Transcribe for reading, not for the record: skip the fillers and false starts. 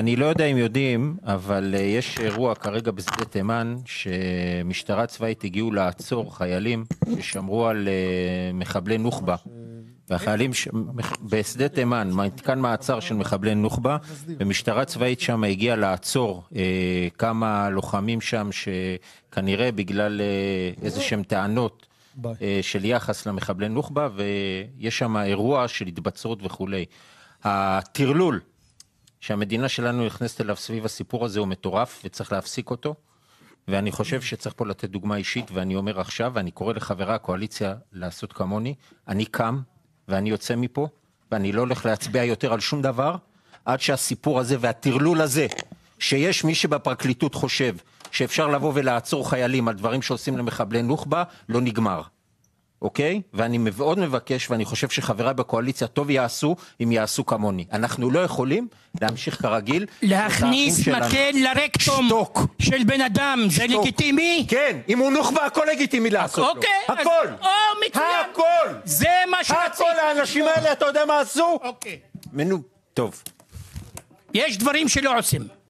אני לא יודע אם יודעים, אבל יש אירוע כרגע בשדה תימן, שמשטרה צבאית הגיעו לעצור חיילים ששמרו על מחבלי נוח'בה. והחיילים בשדה תימן, מתקן מעצר של מחבלי נוח'בה, ומשטרה צבאית שם הגיעה לעצור כמה לוחמים שם, שכנראה בגלל איזה שהם טענות של יחס למחבלי נוח'בה, ויש שם אירוע של התבצרות וכולי. הטרלול שהמדינה שלנו נכנסת אליו סביב הסיפור הזה הוא מטורף, וצריך להפסיק אותו, ואני חושב שצריך פה לתת דוגמה אישית, ואני אומר עכשיו, ואני קורא לחברי הקואליציה לעשות כמוני, אני קם, ואני יוצא מפה, ואני לא הולך להצביע יותר על שום דבר, עד שהסיפור הזה והטרלול הזה, שיש מי שבפרקליטות חושב, שאפשר לבוא ולעצור חיילים על דברים שעושים למחבלי נוח'בה, לא נגמר. אוקיי? ואני מאוד מבקש, ואני חושב שחבריי בקואליציה טוב יעשו, אם יעשו כמוני. אנחנו לא יכולים להמשיך כרגיל. להכניס מקל לרקטום של בן אדם, זה לגיטימי? כן, אם הוא נוח'בה, הכל לגיטימי לעשות לו. הכל. הכל. זה מה שרציתי. הכל, האנשים האלה, אתה יודע מה עשו? אוקיי. טוב. יש דברים שלא עושים.